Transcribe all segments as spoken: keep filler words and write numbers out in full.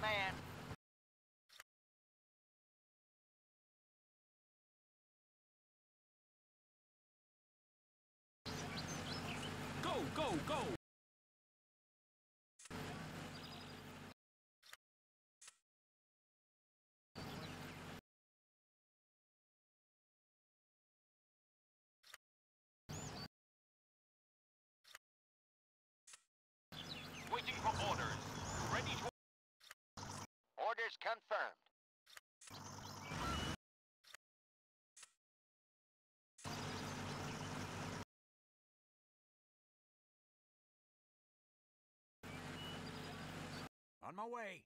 man. Go, go, go! Waiting for orders. Ready to... Orders confirmed. On my way.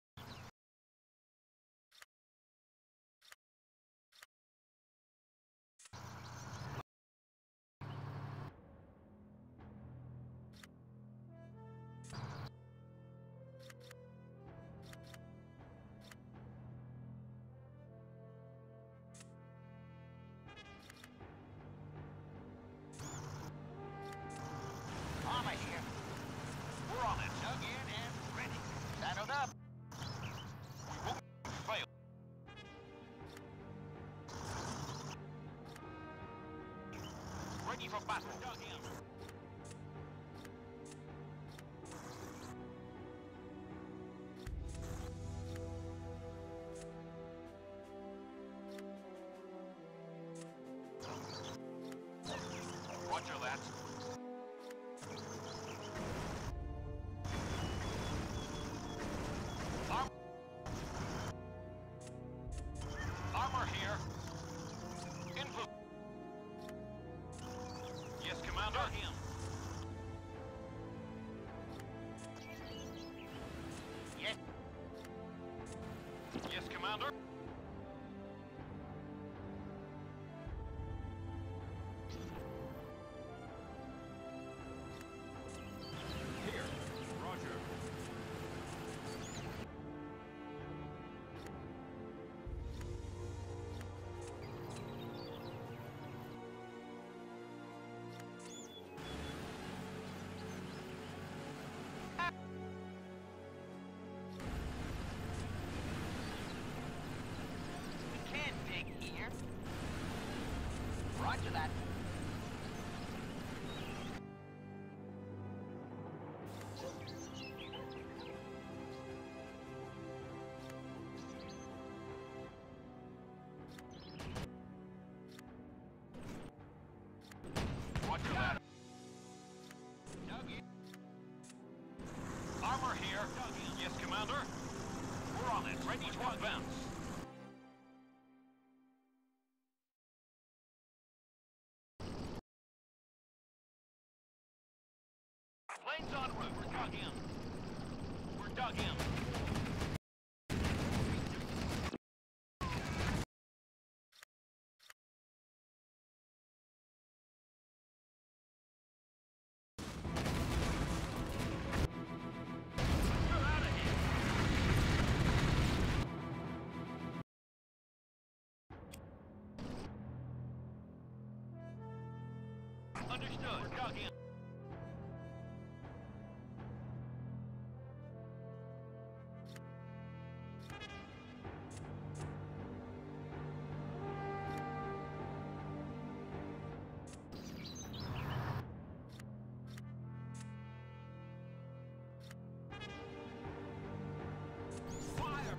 Armor here. We're on it. Dug in and ready. Saddled up. We won't fail. Ready for battle. Dug in. Roger that. Arm Armor here. Input. Yes, Commander. Him. Yes. Yes, Commander. Here. Roger. We can't dig here. Roger that. Roger that. Dug in. Armor here. Dug in. Yes, Commander. We're on it. Ready to advance. Planes en route. We're dug in. We're dug in. We're out of here. Understood. We're dug in. Fire!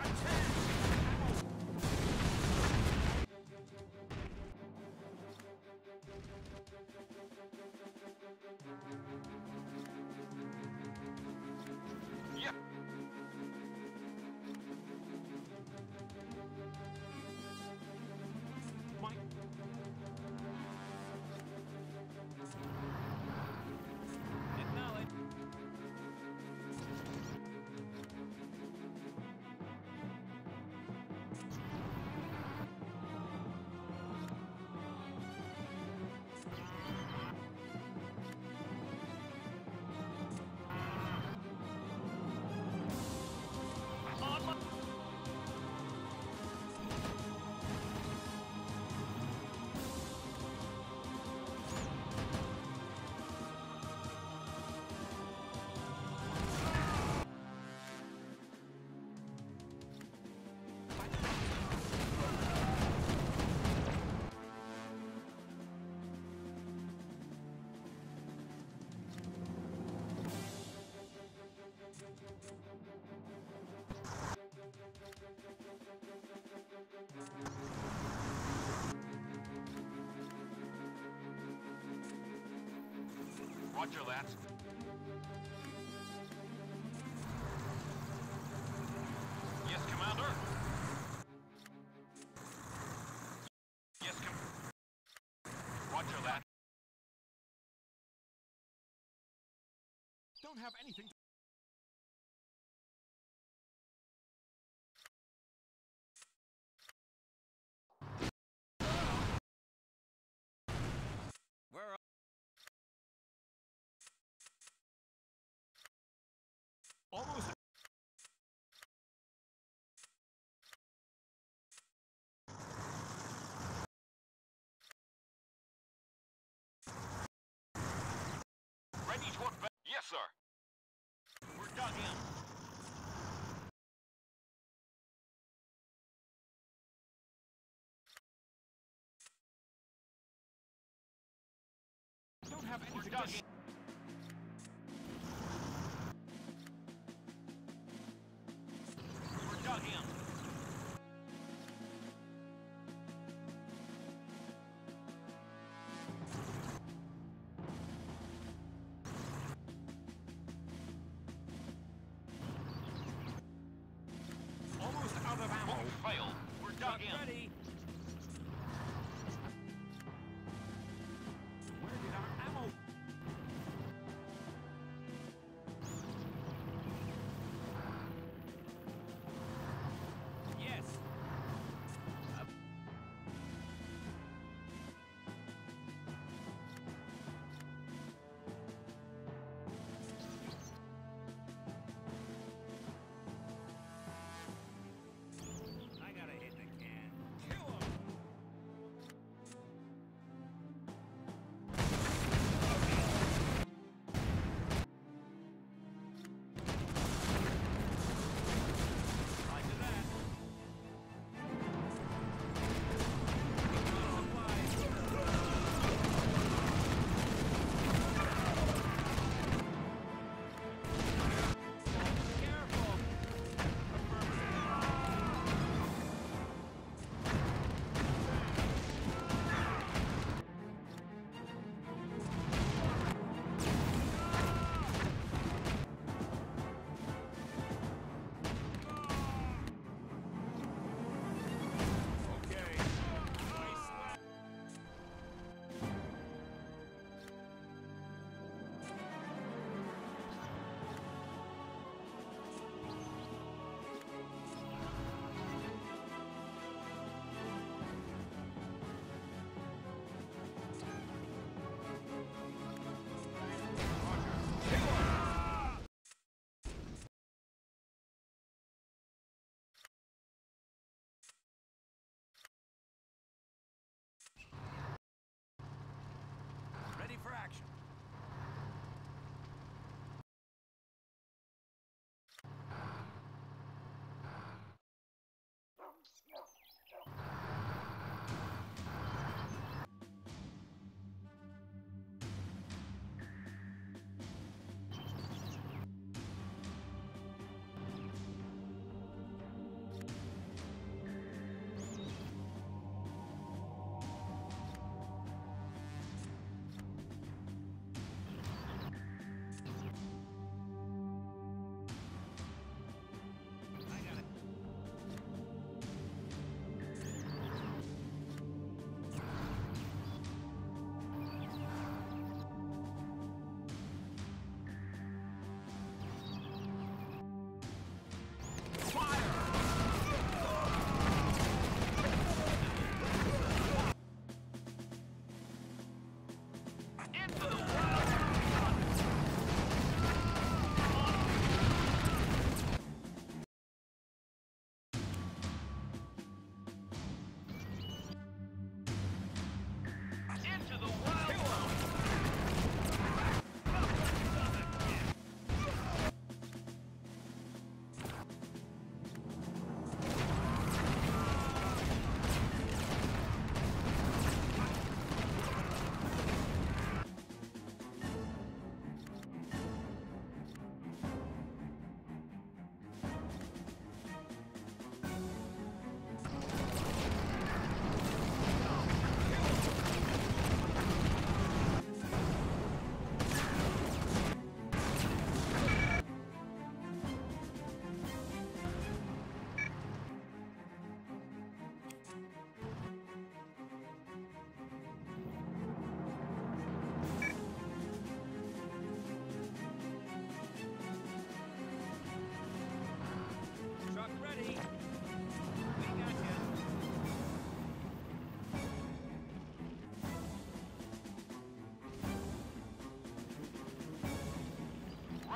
Yeah. Mike. Acknowledge. On my... Roger that. Yes, Commander. Yes, Com... Roger that. Don't have anything to... Where are... Almost... Ready to advance. Yes, sir. We're dug in. Don't have We're anything dug to... in. We're dug in. Almost out of ammo. Won't fail. We're dug in. Ready. Where did our ammo... Yes. Uh, I gotta hit the can. Kill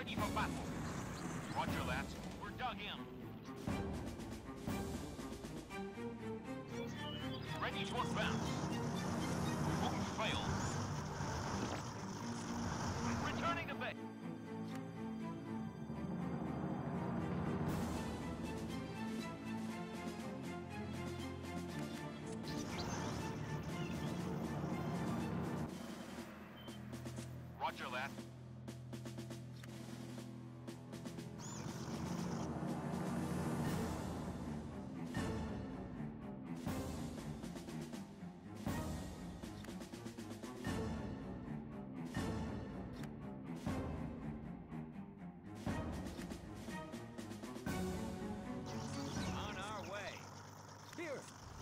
Ready for battle. Roger that. We're dug in. Ready to advance. We won't fail. Returning to base. Roger that. On our way. Here.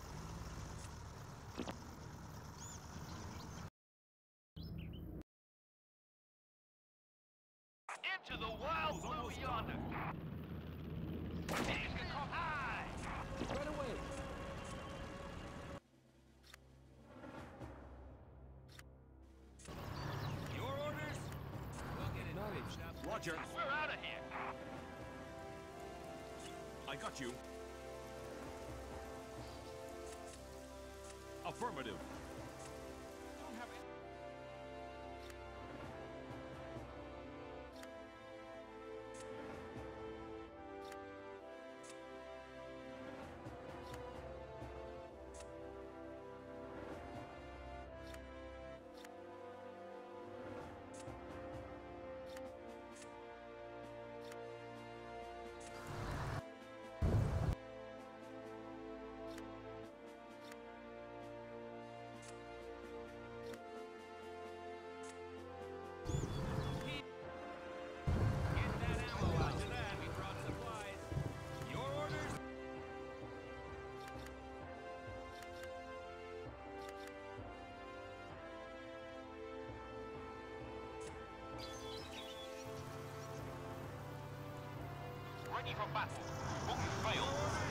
Into the wild blue yonder. It's gonna come high. Right away. Your orders? We'll get it fixed up. Roger. We're out of here. I got you. Affirmative. Don't have it. Get that ammo out to that. We brought supplies. Your orders? Ready for battle. Won't fail.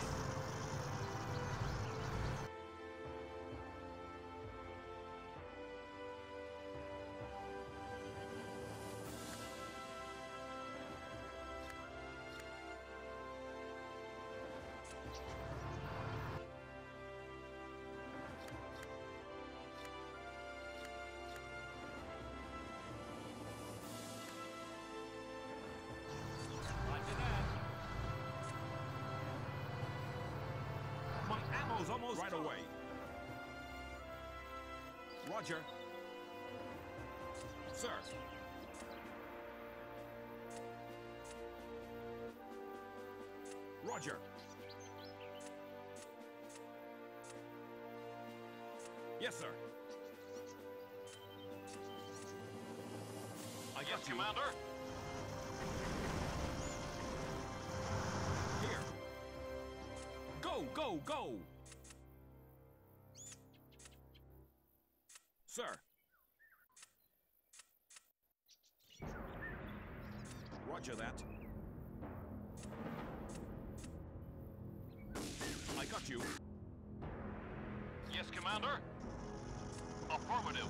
Roger that. My ammo's almost right away. Roger. Sir. Roger. Yes, sir. I got Yes, you. Commander. Here. Go, go, go! Sir. Roger that. I got you. Yes, Commander. Affirmative.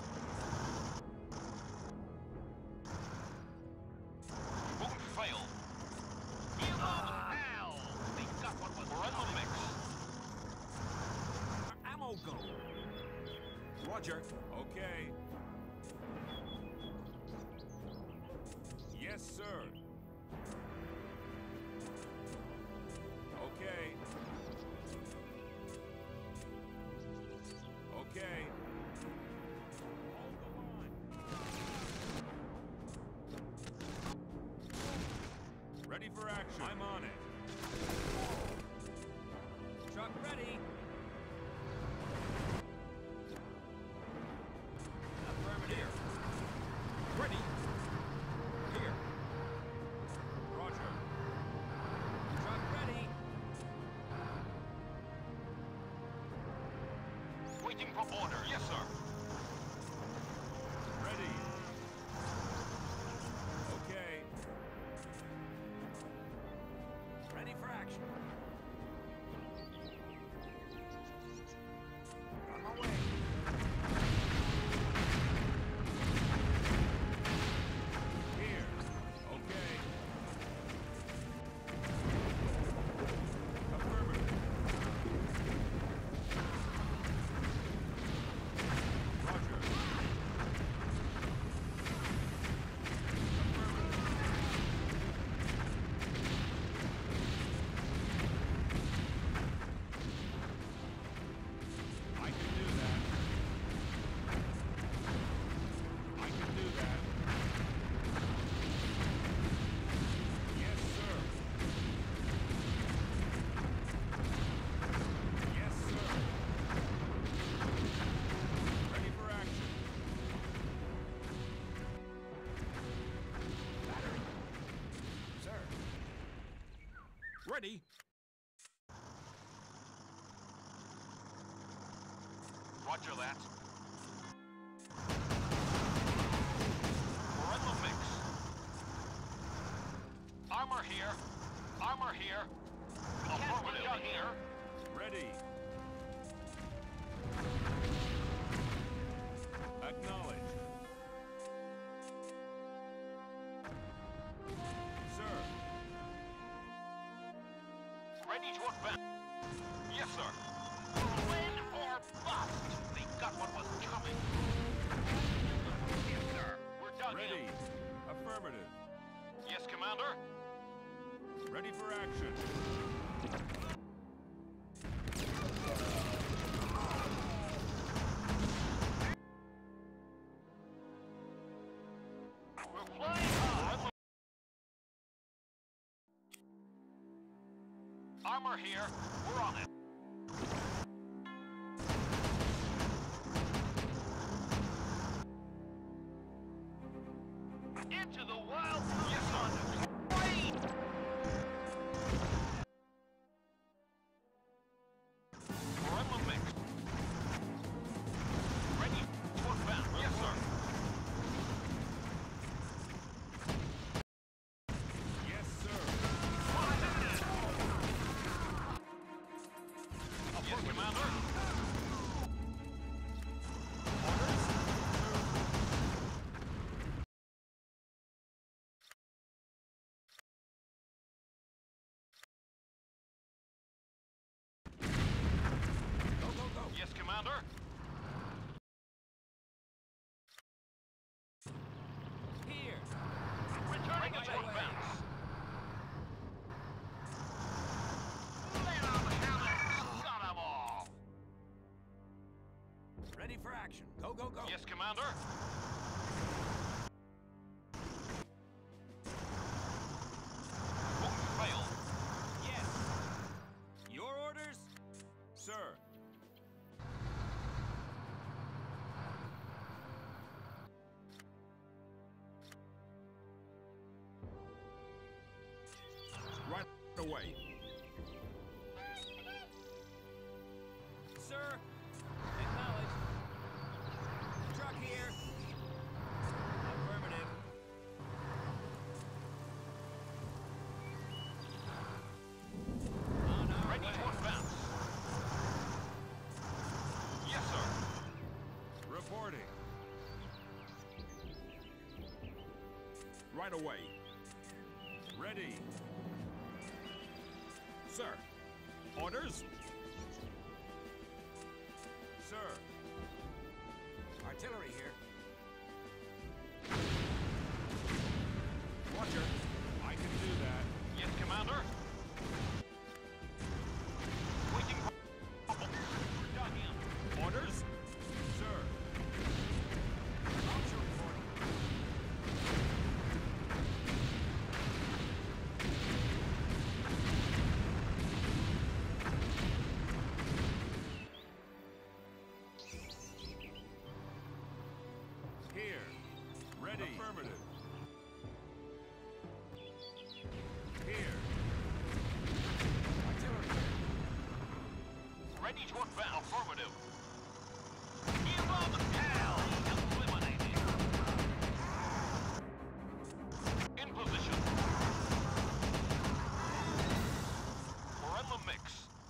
Won't fail. Give them hell. They got what was We're in the mix. Ammo go. Roger. Okay. Yes, sir. Okay. Okay. Hold the line. Ready for action. I'm on it. Truck ready. Affirmative. Ready. Here. Roger. Truck ready. Waiting for order. Yes, sir. Ready. Okay. Ready for action. On my way. Here. Okay. Ready. Roger that. We're in the mix. Armor here. Armor here. Affirmative here. Ready. Acknowledged. Sir. Ready to advance. Yes, sir. Win or bust. They got what was coming. Yes, sir. We're done. Ready. Affirmative. Yes, Commander. Ready for action. We're flying high. Armor here. We're on it. Into the wild. Yes, sir. Wait. We're in the mix. Ready to advance. Yes, sir. Yes, sir. Yes, Commander. Go, go, go. Yes, Commander. Here. Returning to advance. Lay on the hammer. Got 'em all. Ready for action. Go, go, go. Yes, Commander. Won't fail. Yes. Your orders? Sir. Right away. Sir. Acknowledged. Truck here. Affirmative. On our Ready way. to advance. Yes, sir. Reporting. Right away. Ready. Sir. Orders. Sir. Artillery here. Roger. I can do that. Yes, Commander. Waiting for... We're done in. Orders. Sir. Launcher reporting. Here. Ready. Affirmative. Here. Artillery here. Ready to advance. Affirmative. Give them hell. Eliminated. In position. We're in the mix.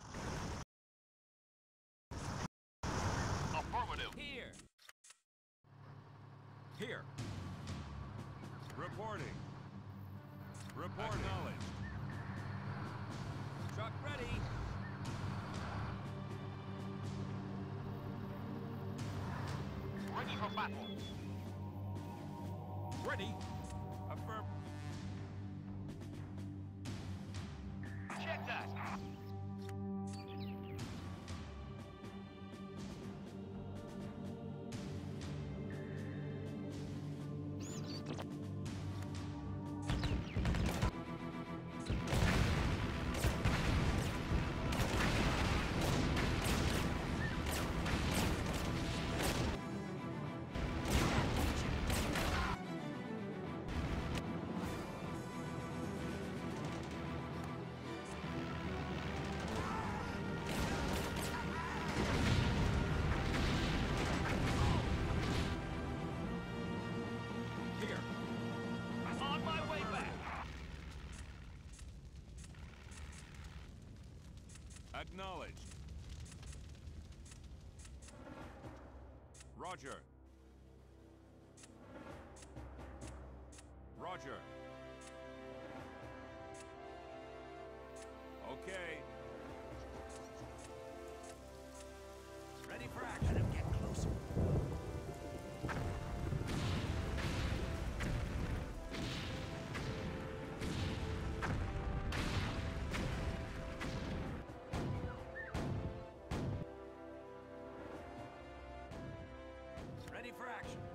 Affirmative. Here. Here. Reporting. Reporting. Acknowledged. Truck ready. Ready for battle. Ready. Affirm. Check that. Acknowledged. Roger. Roger. Okay. Ready for action. Let him get closer. Ready for action.